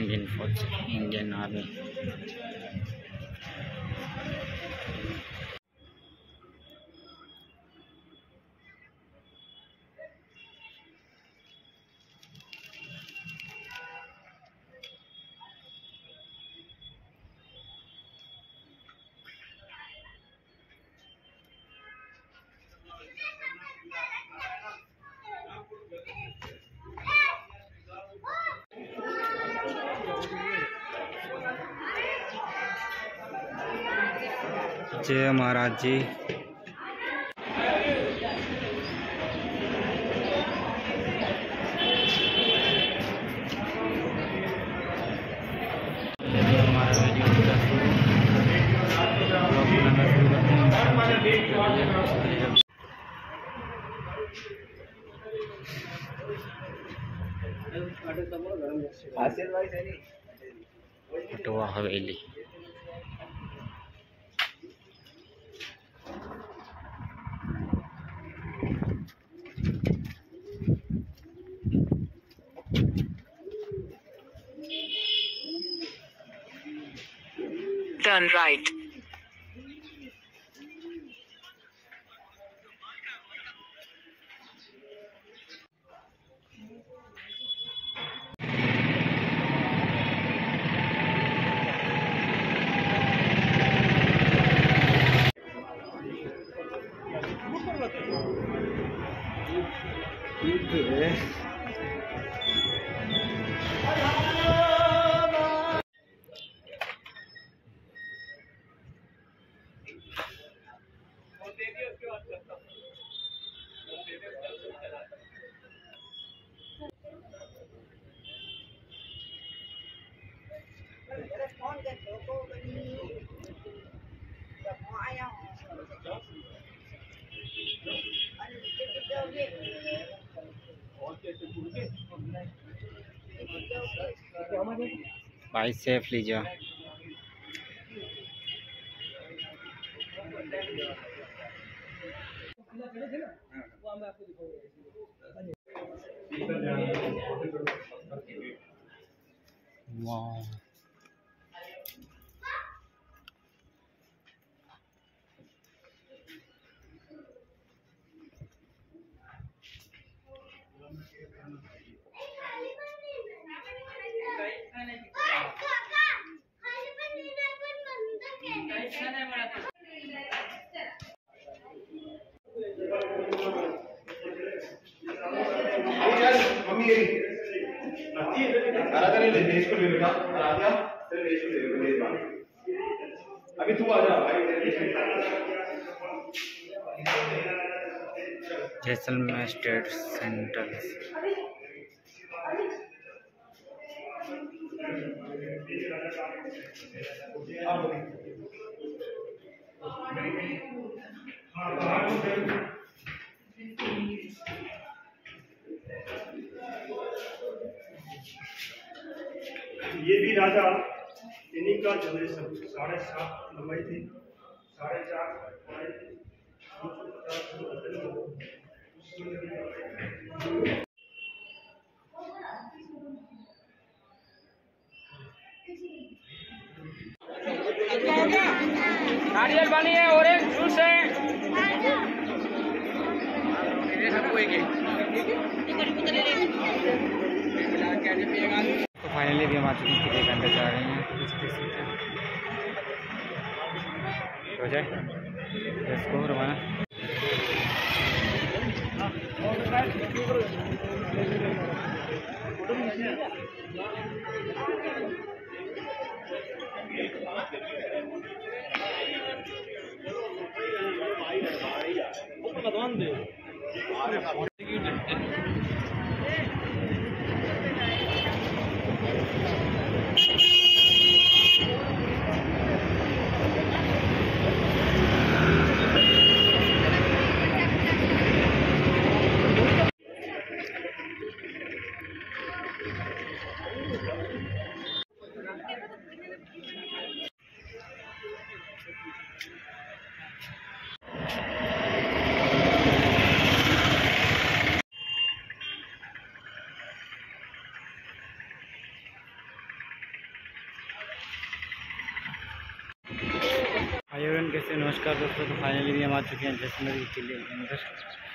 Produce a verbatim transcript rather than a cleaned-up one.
Indian फौज, Indian army. जय महाराज जी। पटवा हवेली। Turn right. भाई सेफ लीजिए। वाह, अभी तू आ जा भाई। Jaisalmer state centre. ये भी राजा इन्हीं का जनरेशन साढ़े सात लंबाई थी, साढ़े चार चौड़ाई थी, नारियल पानी है, ऑरेंज जूस है। तो फाइनली भी हम आ चुके हैं, कितने घंटे जा रहे हैं हो जाए इसको रवाना। एवं कैसे नमस्कार दोस्तों, तो फाइनली भी हम आ चुके हैं जैसलमेर के किले के अंदर।